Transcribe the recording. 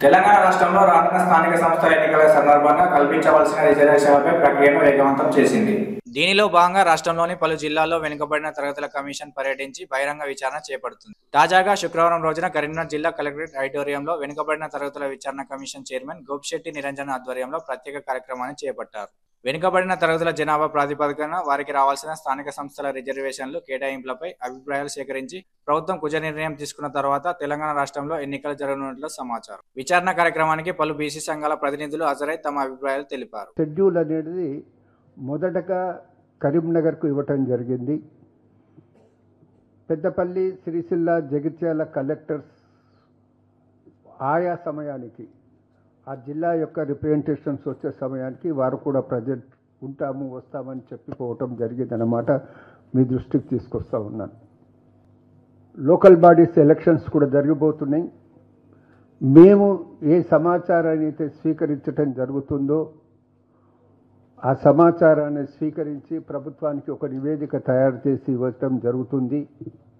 తెలంగాణ రాష్ట్రంలో రానున్న స్థానిక సంస్థల ఎన్నికల సందర్భంగా కల్పించవలసిన రిజర్వేషన్లపై ప్రక్రియను వేగవంతం చేసింది. దీనిలో భాగంగా రాష్ట్రంలోని పలు జిల్లాల్లో వెనుకబడిన తరగతుల కమిషన్ పర్యటించి బహిరంగ విచారణ చేపడుతుంది. తాజాగా శుక్రవారం రోజున కరీంనగర్ జిల్లా కలెక్టరేట్ ఆడిటోరియంలో వెనుకబడిన తరగతుల విచారణ కమిషన్ చైర్మన్ గోపిశెట్టి నిరంజన్ ఆధ్వర్యంలో ప్రత్యేక కార్యక్రమాన్ని చేపట్టారు. వెనుకబడిన తరగతుల జనాభా ప్రాతిపదికన వారికి రావాల్సిన స్థానిక సంస్థల రిజర్వేషన్లు కేటాయింపులపై అభిప్రాయాలు సేకరించి ప్రభుత్వం కుజ నిర్ణయం తీసుకున్న తర్వాత తెలంగాణ రాష్ట్రంలో ఎన్నికలు జరగనున్నట్లు సమాచారం. విచారణ కార్యక్రమానికి పలు బీసీ సంఘాల ప్రతినిధులు హాజరై తమ అభిప్రాయాలు తెలిపారు. షెడ్యూల్ అనేది మొదటగా కరీంనగర్కు ఇవ్వటం జరిగింది. పెద్దపల్లి, సిరిసిల్ల, జగిత్యాల కలెక్టర్స్ ఆయా సమయానికి ఆ జిల్లా యొక్క రిప్రజెంటేషన్స్ వచ్చే సమయానికి వారు కూడా ప్రజెంట్ ఉంటాము వస్తామని చెప్పిపోవటం జరిగిందన్నమాట. మీ దృష్టికి తీసుకొస్తా ఉన్నాను. లోకల్ బాడీస్ ఎలక్షన్స్ కూడా జరిగిపోతున్నాయి. మేము ఏ సమాచారాన్ని అయితే స్వీకరించటం జరుగుతుందో ఆ సమాచారాన్ని స్వీకరించి ప్రభుత్వానికి ఒక నివేదిక తయారు చేసి ఇవ్వటం జరుగుతుంది.